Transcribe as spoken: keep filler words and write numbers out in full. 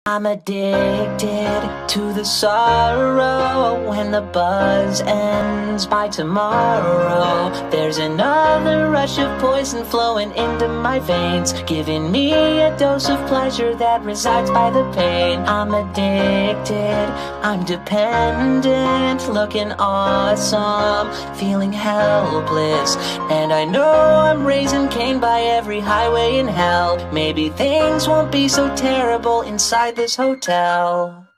I'm addicted to the sorrow. When the buzz ends by tomorrow, there's another rush of poison flowing into my veins, giving me a dose of pleasure that resides by the pain. I'm addicted, I'm dependent, looking awesome, feeling helpless, and I know I'm raising Cain by every highway in hell. Maybe things won't be so terrible inside this hotel.